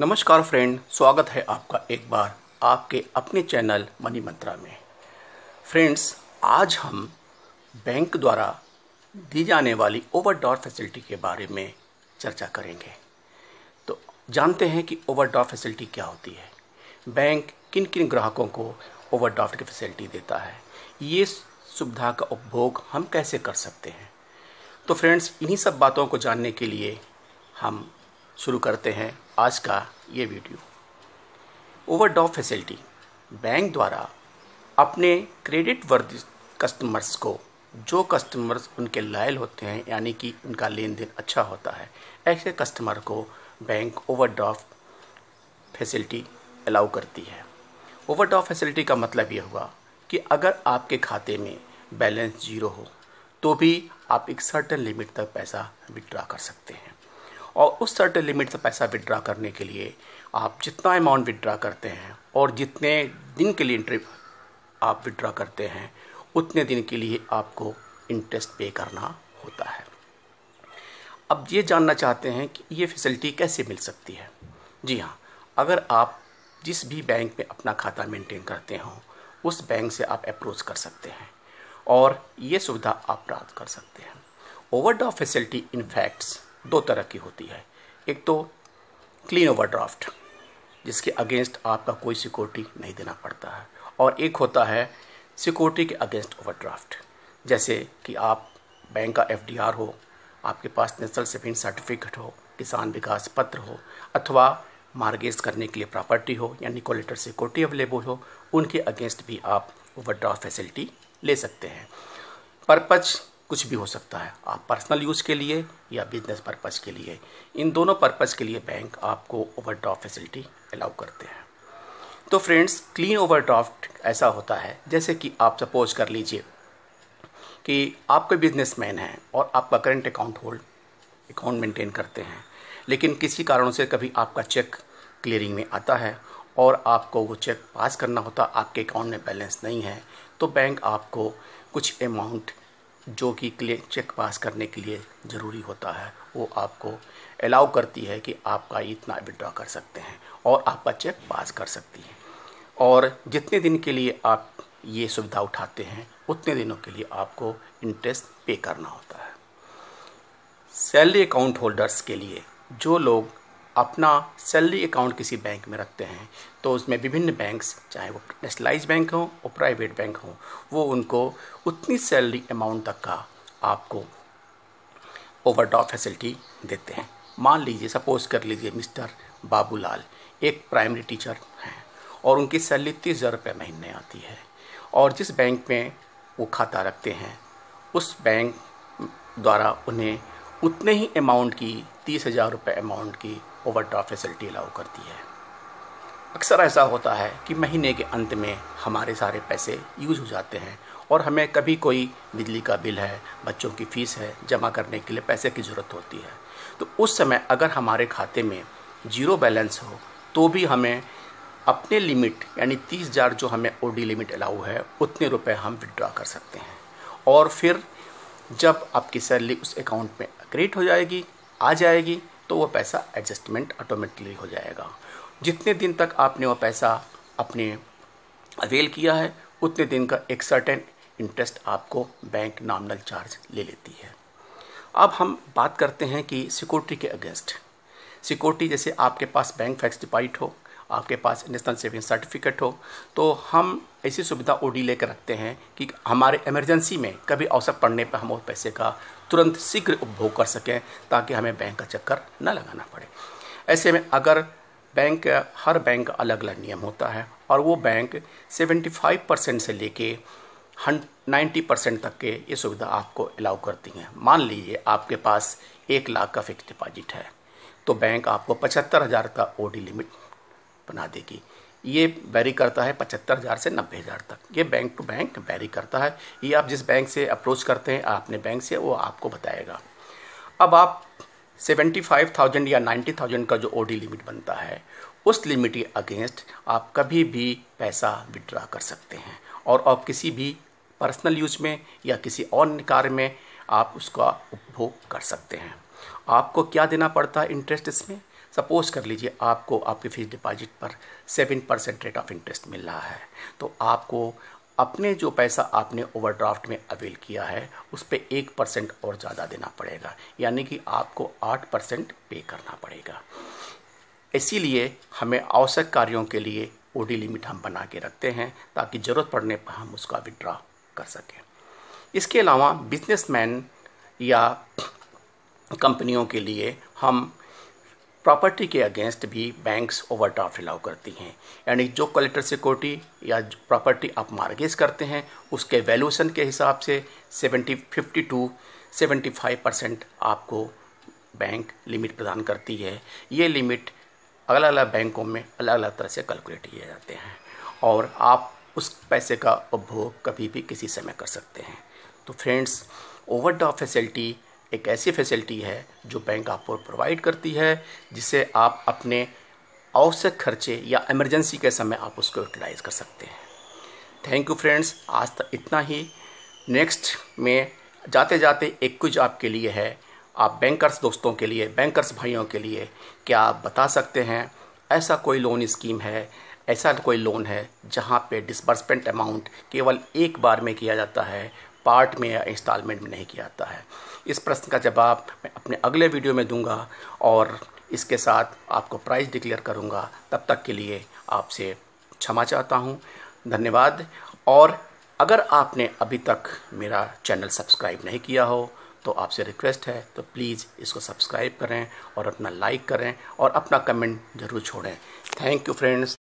नमस्कार फ्रेंड, स्वागत है आपका एक बार आपके अपने चैनल मनी मंत्रा में। फ्रेंड्स, आज हम बैंक द्वारा दी जाने वाली ओवरड्राफ्ट फैसिलिटी के बारे में चर्चा करेंगे। तो जानते हैं कि ओवरड्राफ्ट फैसिलिटी क्या होती है, बैंक किन किन ग्राहकों को ओवरड्राफ्ट की फैसिलिटी देता है, ये सुविधा का उपभोग हम कैसे कर सकते हैं। तो फ्रेंड्स, इन्हीं सब बातों को जानने के लिए हम शुरू करते हैं आज का ये वीडियो। ओवरड्राफ्ट फैसिलिटी बैंक द्वारा अपने क्रेडिट वर्दी कस्टमर्स को, जो कस्टमर्स उनके लायल होते हैं यानी कि उनका लेन देन अच्छा होता है, ऐसे कस्टमर को बैंक ओवरड्राफ्ट फैसिलिटी अलाउ करती है। ओवरड्राफ्ट फैसिलिटी का मतलब ये हुआ कि अगर आपके खाते में बैलेंस जीरो हो तो भी आप एक सर्टेन लिमिट तक पैसा विड्रॉ कर सकते हैं, और उस सर्टेन लिमिट से पैसा विड्रॉ करने के लिए आप जितना अमाउंट विड्रॉ करते हैं और जितने दिन के लिए आप विड्रॉ करते हैं उतने दिन के लिए आपको इंटरेस्ट पे करना होता है। अब ये जानना चाहते हैं कि ये फैसिलिटी कैसे मिल सकती है। जी हाँ, अगर आप जिस भी बैंक में अपना खाता मेंटेन करते हो उस बैंक से आप अप्रोच कर सकते हैं और ये सुविधा आप प्राप्त कर सकते हैं। ओवरड्राफ्ट फैसिलिटी इन फैक्ट्स दो तरह की होती है। एक तो क्लीन ओवरड्राफ्ट, जिसके अगेंस्ट आपका कोई सिक्योरिटी नहीं देना पड़ता है, और एक होता है सिक्योरिटी के अगेंस्ट ओवरड्राफ्ट, जैसे कि आप बैंक का एफडीआर हो, आपके पास नेशनल सेविंग सर्टिफिकेट हो, किसान विकास पत्र हो, अथवा मार्गेज करने के लिए प्रॉपर्टी हो यानी कोलेटरल सिक्योरिटी अवेलेबल हो, उनके अगेंस्ट भी आप ओवरड्राफ्ट फैसिलिटी ले सकते हैं। पर्पज कुछ भी हो सकता है, आप पर्सनल यूज़ के लिए या बिजनेस पर्पज़ के लिए, इन दोनों पर्पज़ के लिए बैंक आपको ओवरड्राफ्ट फैसिलिटी अलाउ करते हैं। तो फ्रेंड्स, क्लीन ओवरड्राफ्ट ऐसा होता है जैसे कि आप सपोज कर लीजिए कि आप कोई बिजनेसमैन हैं और आपका करंट अकाउंट मेंटेन करते हैं, लेकिन किसी कारणों से कभी आपका चेक क्लियरिंग में आता है और आपको वो चेक पास करना होता, आपके अकाउंट में बैलेंस नहीं है, तो बैंक आपको कुछ अमाउंट जो कि चेक पास करने के लिए ज़रूरी होता है वो आपको अलाउ करती है कि आपका इतना विड्रॉ कर सकते हैं और आपका चेक पास कर सकती है। और जितने दिन के लिए आप ये सुविधा उठाते हैं उतने दिनों के लिए आपको इंटरेस्ट पे करना होता है। सैलरी अकाउंट होल्डर्स के लिए, जो लोग अपना सैलरी अकाउंट किसी बैंक में रखते हैं, तो उसमें विभिन्न बैंक्स, चाहे वो नेशनलाइज बैंक हो और प्राइवेट बैंक हो, वो उनको उतनी सैलरी अमाउंट तक का आपको ओवरड्राफ्ट फैसिलिटी देते हैं। मान लीजिए, सपोज कर लीजिए मिस्टर बाबूलाल एक प्राइमरी टीचर हैं और उनकी सैलरी 30,000 रुपये महीने आती है, और जिस बैंक में वो खाता रखते हैं उस बैंक द्वारा उन्हें उतने ही अमाउंट की 30,000 रुपये अमाउंट की ओवरड्राफ्ट फैसिलिटी अलाउ करती है। अक्सर ऐसा होता है कि महीने के अंत में हमारे सारे पैसे यूज हो जाते हैं और हमें कभी कोई बिजली का बिल है, बच्चों की फ़ीस है, जमा करने के लिए पैसे की ज़रूरत होती है। तो उस समय अगर हमारे खाते में जीरो बैलेंस हो तो भी हमें अपने लिमिट यानी 30,000 जो हमें ओडी लिमिट अलाउ है उतने रुपये हम विड्रॉ कर सकते हैं, और फिर जब आपकी सैलरी उस अकाउंट में क्रेडिट हो जाएगी, आ जाएगी, तो वो पैसा एडजस्टमेंट ऑटोमेटिकली हो जाएगा। जितने दिन तक आपने वो पैसा अपने अवेल किया है उतने दिन का एक सर्टेन इंटरेस्ट आपको बैंक नॉमिनल चार्ज ले लेती है। अब हम बात करते हैं कि सिक्योरिटी के अगेंस्ट। सिक्योरिटी, जैसे आपके पास बैंक फिक्स्ड डिपॉजिट हो, आपके पास नेशनल सेविंग सर्टिफिकेट हो, तो हम ऐसी सुविधा ओडी लेकर रखते हैं कि हमारे इमरजेंसी में कभी अवसर पड़ने पर हम उस पैसे का तुरंत शीघ्र उपभोग कर सकें, ताकि हमें बैंक का चक्कर न लगाना पड़े। ऐसे में अगर हर बैंक का अलग अलग नियम होता है और वो बैंक 75% से लेके 90% तक के ये सुविधा आपको अलाउ करती हैं। मान लीजिए आपके पास 1 लाख का फिक्स डिपॉजिट है, तो बैंक आपको 75,000 का ओडी लिमिट बना देगी। ये वेरी करता है 75,000 से 90,000 तक, ये बैंक टू बैंक वेरी करता है। ये आप जिस बैंक से अप्रोच करते हैं अपने बैंक से, वो आपको बताएगा। अब आप 75,000 या 90,000 का जो ओडी लिमिट बनता है, उस लिमिट के अगेंस्ट आप कभी भी पैसा विड्रॉ कर सकते हैं, और आप किसी भी पर्सनल यूज में या किसी और कार्य में आप उसका उपभोग कर सकते हैं। आपको क्या देना पड़ता है इंटरेस्ट इसमें? सपोज कर लीजिए आपको आपके फिक्स डिपॉजिट पर 7% रेट ऑफ इंटरेस्ट मिल रहा है, तो आपको अपने जो पैसा आपने ओवरड्राफ्ट में अवेल किया है उस पर 1% और ज़्यादा देना पड़ेगा, यानी कि आपको 8% पे करना पड़ेगा। इसीलिए हमें आवश्यक कार्यों के लिए ओडी लिमिट हम बना के रखते हैं ताकि ज़रूरत पड़ने पर हम उसका विड्रॉ कर सकें। इसके अलावा बिजनेसमैन या कंपनियों के लिए हम प्रॉपर्टी के अगेंस्ट भी बैंक्स ओवरड्राफ्ट अलाउ करती हैं, यानी जो कलेक्टर सिक्योरिटी या प्रॉपर्टी आप मार्गेज करते हैं उसके वैल्यूएशन के हिसाब से 50 to 75% आपको बैंक लिमिट प्रदान करती है। ये लिमिट अलग अलग बैंकों में अलग अलग तरह से कैलकुलेट किए जाते हैं और आप उस पैसे का उपभोग कभी भी किसी समय कर सकते हैं। तो फ्रेंड्स, ओवरड्राफ्ट फैसिलिटी एक ऐसी फैसिलिटी है जो बैंक आपको प्रोवाइड करती है, जिससे आप अपने आवश्यक खर्चे या इमरजेंसी के समय आप उसको यूटिलाइज कर सकते हैं। थैंक यू फ्रेंड्स, आज तक इतना ही। नेक्स्ट में जाते जाते एक कुछ आपके लिए है, आप बैंकर्स दोस्तों के लिए, बैंकर्स भाइयों के लिए क्या आप बता सकते हैं ऐसा कोई लोन स्कीम है, ऐसा कोई लोन है जहाँ पे डिसबर्समेंट अमाउंट केवल एक बार में किया जाता है, पार्ट में या इंस्टॉलमेंट में नहीं किया जाता है? इस प्रश्न का जवाब मैं अपने अगले वीडियो में दूंगा और इसके साथ आपको प्राइस डिक्लेयर करूंगा। तब तक के लिए आपसे क्षमा चाहता हूं। धन्यवाद। और अगर आपने अभी तक मेरा चैनल सब्सक्राइब नहीं किया हो तो आपसे रिक्वेस्ट है तो प्लीज़ इसको सब्सक्राइब करें और अपना लाइक करें और अपना कमेंट ज़रूर छोड़ें। Thank you friends.